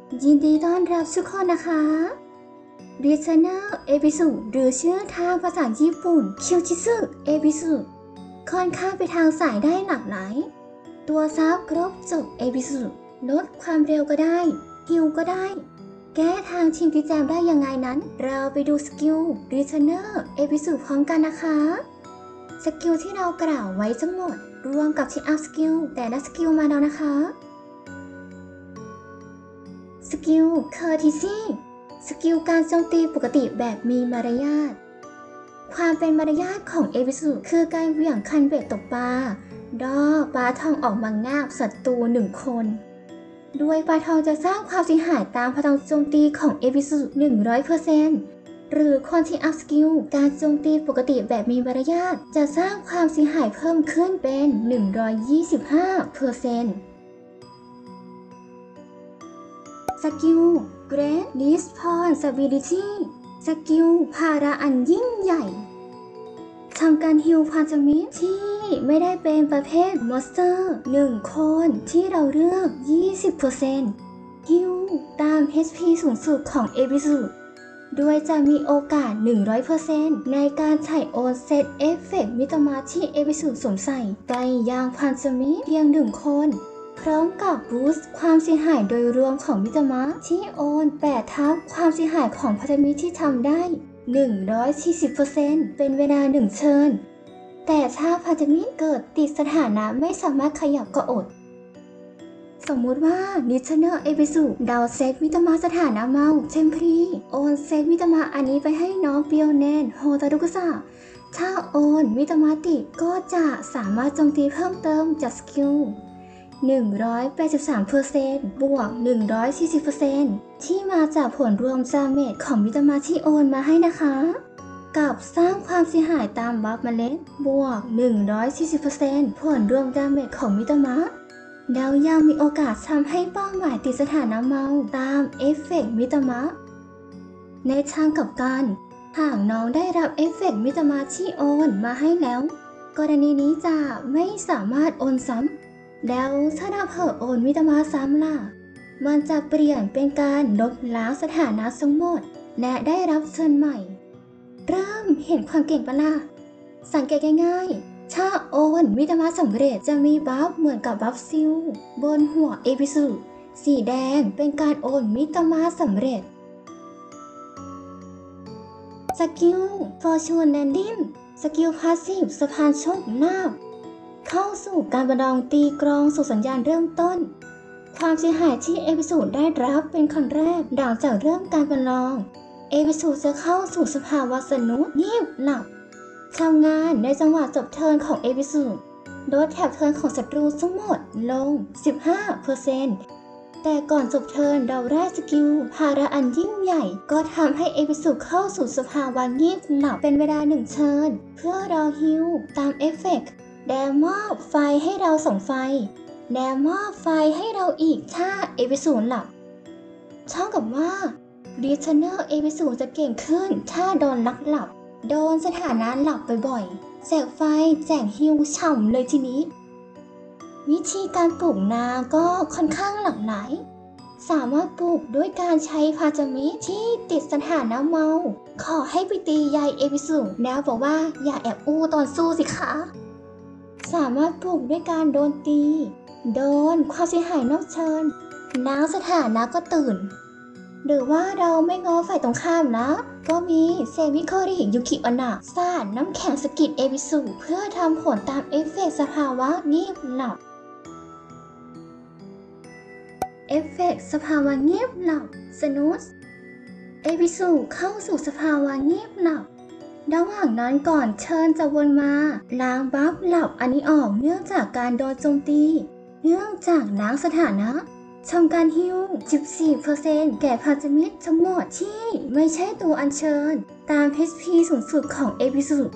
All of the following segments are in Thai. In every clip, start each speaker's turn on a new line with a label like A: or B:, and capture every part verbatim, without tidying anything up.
A: ยินดีต้อนรับทุกคนนะคะรีเซเนอร์เอบิสุหรือชื่อทางภาษาญี่ปุ่นคิวจิสึเอบิสุค่อนข้างไปทางสายได้หลากหลายตัวซับครบจบเอบิสุลดความเร็วก็ได้ฮิวก็ได้แก้ทางชิงที่แจมได้ยังไงนั้นเราไปดูสกิลรีเซเนอร์เอบิสุพร้อมกันนะคะสกิลที่เรากล่าวไว้ทั้งหมดรวมกับที่อัพสกิลแต่ละสกิลมาแล้วนะคะสกิลเคอร์ทิซี่สกิลการโจมตีปกติแบบมีมารยาทความเป็นมารยาทของเอบิสุคือการเหวี่ยงคันเบ็ดตกปลาดอปลาทองออกมางาบศัตรูหนึ่งคนด้วยปลาทองจะสร้างความเสียหายตามพลังโจมตีของเอบิสุ หนึ่งร้อยเปอร์เซ็นต์ หรือคนที่อัพสกิลการโจมตีปกติแบบมีมารยาทจะสร้างความเสียหายเพิ่มขึ้นเป็น หนึ่งร้อยยี่สิบห้าเปอร์เซ็นต์สกิล Great Responsibility สกิลภาระอันยิ่งใหญ่ทำการฮิลพันธมิตรที่ไม่ได้เป็นประเภทมอนสเตอร์หนึ่งคนที่เราเลือก ยี่สิบเปอร์เซ็นต์ ฮิลตาม เอช พี สูงสุดของเอบิสุโดยจะมีโอกาส หนึ่งร้อยเปอร์เซ็นต์ ในการถ่ายโอนเซตเอฟเฟกต์มิตรมาที่เอบิสุสวมใส่ไปยังพันธมิตรเพียงหนึ่งคนพร้อมกับบูสต์ความเสียหายโดยรวมของมิตรมะที่โอนแปดทับความเสียหายของพันธมิตรที่ทำได้ หนึ่งร้อยสี่สิบเปอร์เซ็นต์ เป็นเวลาหนึ่งเทิร์นแต่ถ้าพันธมิตรเกิดติดสถานะไม่สามารถขยับก็อดสมมุติว่านิชเนอร์เอพิสุดาวเซตมิตรมะสถานะเมาเทมพรีโอนเซตมิตรมะอันนี้ไปให้น้องเปียวแนนโฮตารุกุสะถ้าโอนมิตรมะติดก็จะสามารถโจมตีเพิ่มเติมจากสกิลหนึ่งร้อยแปดสิบสามเปอร์เซ็นต์ บวก หนึ่งร้อยสี่สิบเปอร์เซ็นต์ ที่มาจากผลรวมดาเมจของมิตรมะที่โอนมาให้นะคะกับสร้างความเสียหายตามบัฟเมล็ดบวก หนึ่งร้อยสี่สิบเปอร์เซ็นต์ ผลรวมดาเมจของมิตรมะแล้วยังมีโอกาสทำให้เป้าหมายติดสถานะเมาตามเอฟเฟกต์มิตรมะในทางกลับกันหากน้องได้รับเอฟเฟกต์มิตรมะที่โอนมาให้แล้วกรณีนี้จะไม่สามารถโอนซ้ำแล้วถ้าเราเผลอโอนมิตรมาซ้ำล่ะมันจะเปลี่ยนเป็นการลบล้างสถานะทั้งหมดและได้รับเชิญใหม่เริ่มเห็นความเก่งปะล่ะสังเกตง่ายๆถ้าโอนมิตรมาสำเร็จจะมีบัฟเหมือนกับบัฟซิลบนหัวเอพิสุสีแดงเป็นการโอนมิตรมาสำเร็จสกิล Fortune Landing สกิลพาสซีฟสะพานโชคลาภเข้าสู่การประลองตีกรองสู่สัญญาณเริ่มต้นความเสียหายที่เอพิสูดได้รับเป็นครั้งแรกหลังจากเริ่มการประลองเอพิสูดจะเข้าสู่สภาวะสนุกเงียบหลับทำงานในจังหวะจบเทิร์นของเอพิสูดลดแถบเทิร์นของศัตรูทั้งหมดลง สิบห้าเปอร์เซ็นต์ แต่ก่อนจบเทิร์นเราได้สกิลภาระอันยิ่งใหญ่ก็ทำให้เอพิสูดเข้าสู่สภาวะเงียบหลับเป็นเวลาหนึ่งเทิร์นเพื่อรอฮิลตามเอฟเฟกต์แดมอบไฟให้เราส่งไฟแดมอบไฟให้เราอีกถ้าเอพิสูดหลับเท่ากับว่ารีเทนเนอร์เอพิสูดจะเก่งขึ้นถ้าโดนลักหลับโดนสถานะหลับบ่อยๆแจกไฟแจกฮิวฉ่ำเลยทีนี้วิธีการปลูกนาก็ค่อนข้างหลากหลายสามารถปลูกด้วยการใช้พาจามิที่ติดสถานะเมาขอให้ไปตียายเอพิสูดแล้วบอกว่าอย่าแอบอู้ตอนสู้สิคะสามารถปลูกด้วยการโดนตีโดนความเสียหายนอกเชิญน้าสถานะก็ตื่นหรือว่าเราไม่ง้อฝ่ายตรงข้ามนะก็มีเซมิโคริยุกิอนะสาดน้ำแข็งสกิดเอพิสุเพื่อทำผลตามเอฟเฟกต์สภาวะเงียบหลับเอฟเฟกต์สภาวะเงียบหลับสนุสเอพิสุเข้าสู่สภาวะเงียบหลับระหว่างนั้นก่อนเชิญจะวนมาล้างบัฟหลับอันนี้ออกเนื่องจากการโดนโจมตีเนื่องจากล้างสถานะทำการฮิว สิบสี่เปอร์เซ็นต์ แก่พันธมิตรทั้งหมดที่ไม่ใช่ตัวอัญเชิญตาม เอช พี สูงสุดของเอพิสุ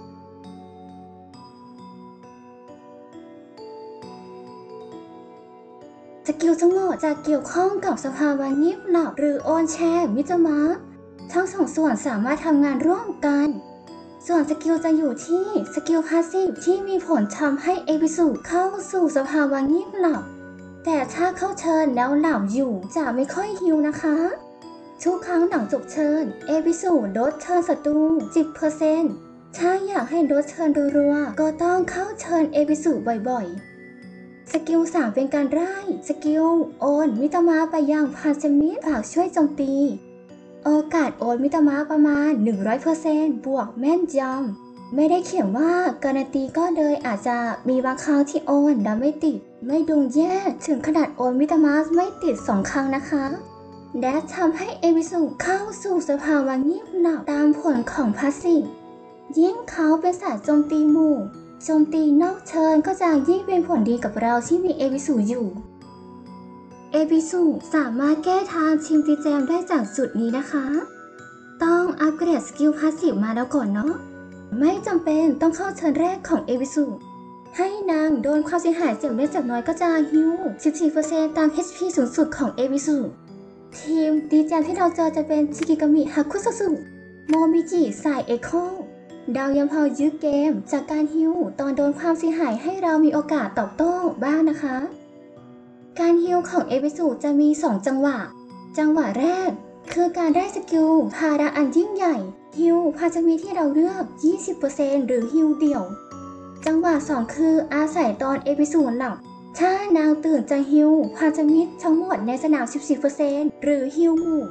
A: สกิลทั้งหมดจะเกี่ยวข้องกับสภาวะเงียบหลับหรือโอนแชร์มิตรมาทั้งสองส่วนสามารถทำงานร่วมกันส่วนสกิลจะอยู่ที่สกิลพาสซีฟที่มีผลทำให้เอพิสุเข้าสู่สภาวะเงียบหลับแต่ถ้าเข้าเชิญแล้วหลับอยู่จะไม่ค่อยฮิวนะคะ ทุกครั้งหลังจบเชิญเอพิสูดลดเชิญศัตรู สิบเปอร์เซ็นต์ ถ้าอยากให้ลดเชิญรัวๆก็ต้องเข้าเชิญเอพิสูดบ่อยๆ สกิลสามเป็นการไล่สกิลโอนมิตรมาไปยังพันธมิตรฝากช่วยโจมตีโอกาสโอนมิตรมาประมาณ หนึ่งร้อยเปอร์เซ็นต์ บวกแม่นยำไม่ได้เขียนว่าการันตีก็เลยอาจจะมีบางครั้งที่โอนแล้วไม่ติดไม่ดวงแย่ถึงขนาดโอนมิตรมาไม่ติดสองครั้งนะคะและทำให้เอพิสูเข้าสู่สภาวะเงียบหนับตามผลของพาสซีฟยิ่งเขาเป็นสายโจมตีหมู่โจมตีนอกเชิญก็จะยิ่งเป็นผลดีกับเราที่มีเอพิสูอยู่เอพิสูสามารถแก้ทางทีมตีแจมได้จากจุดนี้นะคะต้องอัปเกรดสกิลพาสซีฟมาแล้วก่อนเนาะไม่จำเป็นต้องเข้าเชิญแรกของเอพิสูให้นางโดนความเสียหายเจ็บเล็กจากน้อยก็จะฮิว สิบสี่เปอร์เซ็นต์ ตาม เอช พี สูงสุดของเอพิสูทีมดีแจมที่เราเจอจะเป็นชิกิกามิฮักคุซัตสึโมมิจิสายเอโคดาวยังพอยื้อเกมจากการฮิวตอนโดนความเสียหายให้เรามีโอกาสตอบโต้บ้างนะคะการฮิวของเอพิสูจะมีสองจังหวะจังหวะแรกคือการได้สกิลพาราอันยิ่งใหญ่ฮิวพาจะมีที่เราเลือก ยี่สิบเปอร์เซ็นต์ หรือฮิวเดี่ยวจังหวะสองคืออาศัยตอนเอพิสูหลับถ้านางตื่นจะฮิวพาจะมิดทั้งหมดในสนาม สิบสี่เปอร์เซ็นต์ หรือฮิวหมู่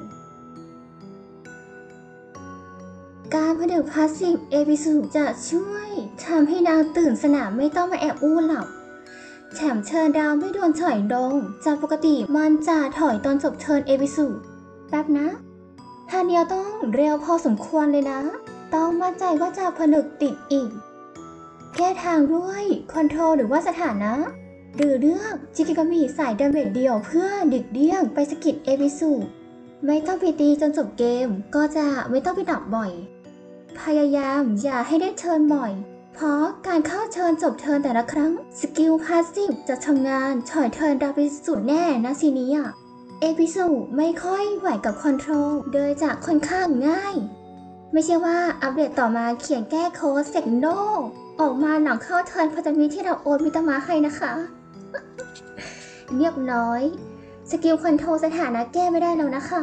A: การผนึกพาสซีฟเอพิสูจะช่วยทำให้นางตื่นสนามไม่ต้องมาแอบอู้หลับแถมเชิญดาวไม่โดนถอยลงจากปกติมันจะถอยตอนจบเทิร์นเอพิสูแป๊บนะท่าเดียวต้องเร็วพอสมควรเลยนะต้องมั่นใจว่าจะผนึกติดอีกแก้ทางด้วยคอนโทรลหรือว่าสถานะหรือเลือกจิกิกามิสายดาเมจเดียวเพื่อดิกเดี้ยงไปสกิดเอพิสูไม่ต้องไปตีจนจบเกมก็จะไม่ต้องไปดับบ่อยพยายามอย่าให้ได้เทิร์นบ่อยเพราะการเข้าเทิร์นจบเทิร์นแต่ละครั้งสกิลพาสซีฟจะทำงานถอยเทิร์นดาวไปสุดแน่นะซีนี้อ่ะเอพิสูไม่ค่อยไหวกับคอนโทรลโดยจะค่อนข้างง่ายไม่ใช่ว่าอัปเดตต่อมาเขียนแก้โค้ดเซกโนออกมาหลังเข้าเทิร์นพอจะมีที่เราโอนมิตรมาให้นะคะ เรียบร้อยสกิลคอนโทรลสถานะแก้ไม่ได้แล้วนะคะ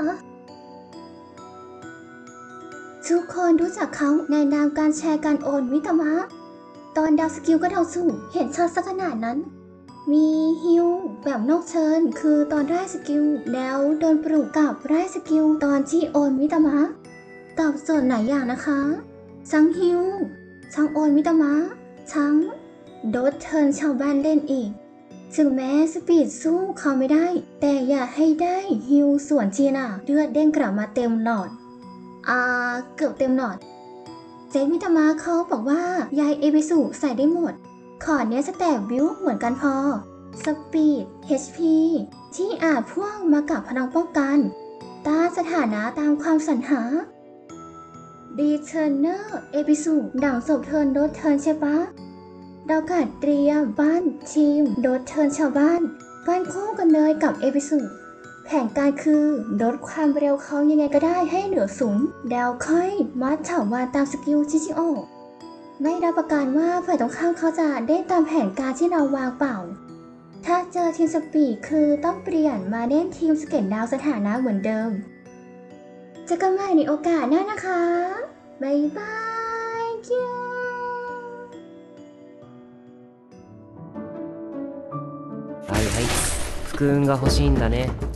A: ทุกคนรู้จักเขาในนามการแชร์การโอนมิตรมาตอนดาวสกิลก็ดาวสู้เห็นชัดสักขนาดนั้นมีฮิวแบบนอกเชิญคือตอนไร้สกิลแล้วโดนปลุกกับไร้สกิลตอนที่โอนมิตรมาตอบโจทย์ไหนอย่างนะคะทั้งฮิวทั้งโอนมิตรมาทั้งโดดเทิร์นชาวบ้านเล่นอีกถึงแม้สปีดสู้เขาไม่ได้แต่อย่าให้ได้ฮิวส่วนจีน่ะเลือดเด้งกลับมาเต็มหลอดอ่าเกือบเต็มหลอดเจมิตามาเขาบอกว่ายายเอพิสูใส่ได้หมดขอเนี้ยสแตปบิวเหมือนกันพอสปีด เอช พี ที่อาจพ่วงมากับพลังป้องกันต้านสถานะตามความสรรหารีเทิร์นเนอร์เอพิสูดังศพเทิร์นโดดเทิร์นใช่ปะดาวกัดเตรียมบ้านทีมโดดเทิร์นชาวบ้านบ้านคู่กันเลยกับเอพิสูแผนการคือลดความเร็วเขายังไงก็ได้ให้เหลือสูงแล้วค่อยมัดเถาวรตามสกิลชิชิโอไม่รับประกันว่าฝ่ายตรงข้ามเขาจะได้ตามแผนการที่เราวางเปล่าถ้าเจอทีมสปีดคือต้องเปลี่ยนมาเล่นทีมสเก็ตดาวสถานะเหมือนเดิมเจอกันใหม่ในโอกาสหน้านะคะบ๊ายบายคิว
B: はいはい福運が欲しいんだね